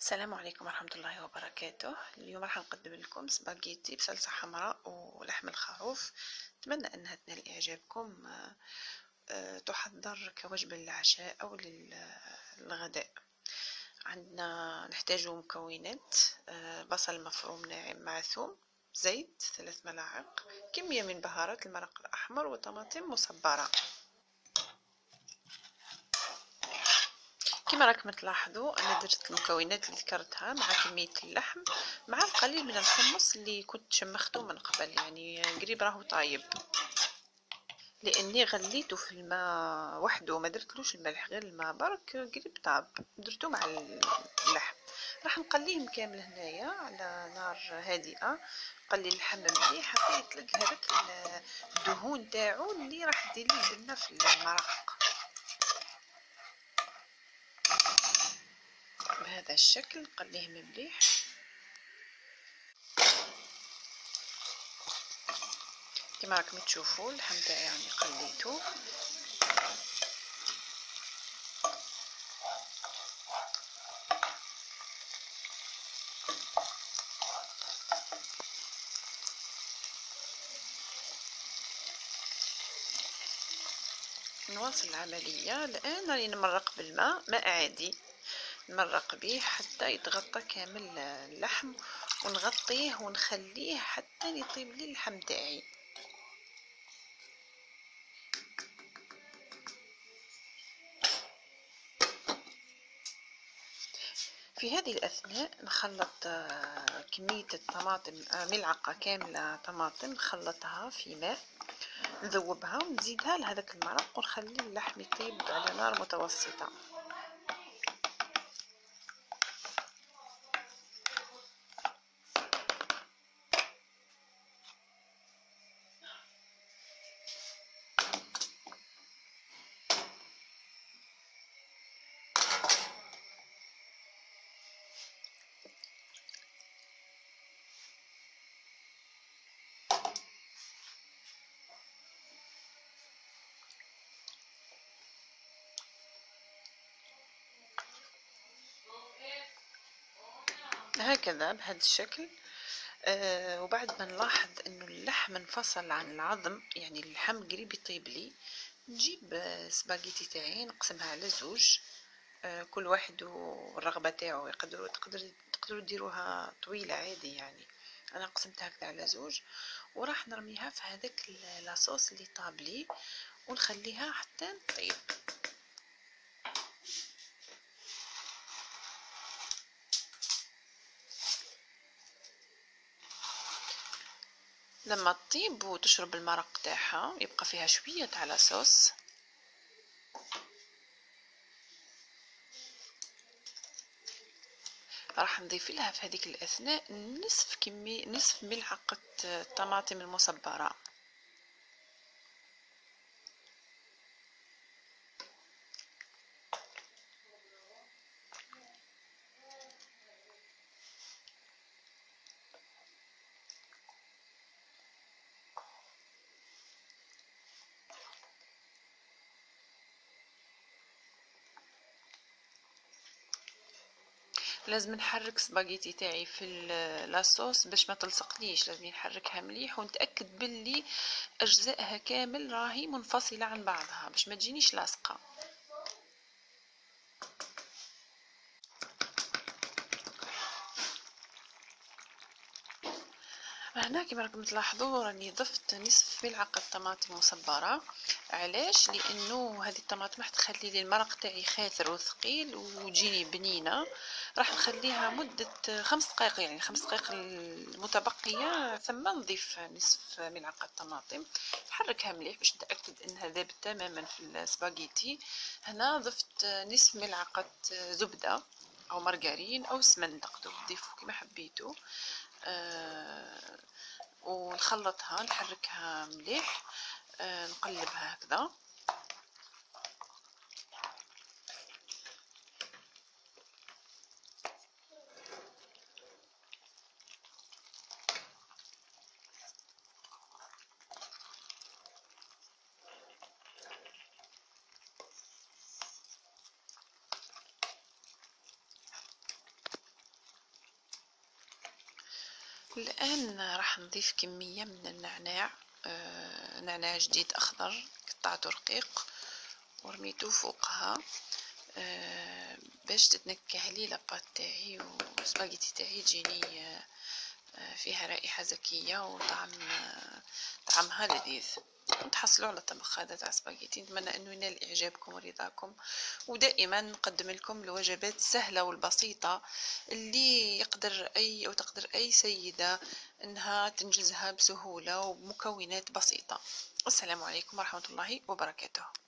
السلام عليكم ورحمة الله وبركاته. اليوم راح نقدم لكم سباغيتي بصلصة حمراء ولحم الخروف. أتمنى أنها تنال إعجابكم. تحضر كوجبة للعشاء أو للغداء. عندنا نحتاج مكونات: بصل مفروم ناعم مع ثوم، زيت 3 ملاعق، كمية من بهارات المرق الأحمر، وطماطم مصبرة. كما راكم تلاحظوا انا درت المكونات اللي ذكرتها مع كميه اللحم مع القليل من الحمص اللي كنت شمخته من قبل، يعني قريب راهو طايب، لاني غليته في الماء وحده ما درتلوش الملح، غير الماء برك قريب طاب درته مع اللحم. راح نقليهم كامل هنايا على نار هادئه. قلي اللحم مليح حتى يطلق هذاك الدهون تاعو اللي راح دير ليه لنا في المرق بهذا الشكل. نقليه مليح كما راكم تشوفوا. اللحم تاعي راني قليته. نواصل العمليه. الان راني نمرق بالماء، ماء عادي نمرق به حتى يتغطى كامل اللحم، ونغطيه ونخليه حتى يطيب لي اللحم تاعي. في هذه الأثناء نخلط كمية الطماطم، ملعقة كاملة طماطم نخلطها في ماء، نذوبها ونزيدها لهذاك المرق ونخلي اللحم يطيب على نار متوسطة. هكذا بهذا الشكل. وبعد ما نلاحظ انه اللحم انفصل عن العظم، يعني اللحم قريب يطيب لي، نجيب سباغيتي تاعي نقسمها على زوج. كل واحد والرغبه تاعو، تقدروا ديروها طويله عادي، يعني انا قسمتها هكذا على زوج، وراح نرميها في هذاك لاصوص اللي طاب لي ونخليها حتى تطيب. لما تطيب وتشرب المرق تاعها يبقى فيها شويه تاع لاصوص، راح نضيف لها في هذيك الاثناء نصف ملعقه طماطم المصبره. لازم نحرك سباغيتي تاعي في لاصوص باش ما تلصقليش، لازم نحركها مليح ونتاكد باللي اجزائها كامل راهي منفصله عن بعضها باش ما تجينيش لاصقه. هنا كما راكم تلاحظوا راني ضفت نصف ملعقه طماطم مصبره. علاش؟ لانه هذه الطماطم راح تخلي لي المرق تاعي خاثر وثقيل وتجيني بنينه. راح نخليها مده 5 دقائق، يعني 5 دقائق المتبقيه ثم نضيف نصف ملعقه طماطم. نحركها مليح باش نتاكد انها ذابت تماما في السباغيتي. هنا ضفت نصف ملعقه زبده او مارغرين او سمن، تقدروا تضيفوا كما حبيتوا. ونخلطها نحركها مليح. نقلبها هكذا. الآن راح نضيف كمية من النعناع، نعناع جديد أخضر قطعته رقيق ورميته فوقها باش تتنكه لي لاباط تاعي والسباغيتي تاعي تجيني فيها رائحة زكية وطعم طعمها لذيذ. تحصلوا على الطبق هذا تاع سباغيتي. نتمنى انه ينال اعجابكم ورضاكم، ودائما نقدم لكم الوجبات السهله والبسيطه اللي يقدر اي او تقدر اي سيده انها تنجزها بسهوله وبمكونات بسيطه. السلام عليكم ورحمه الله وبركاته.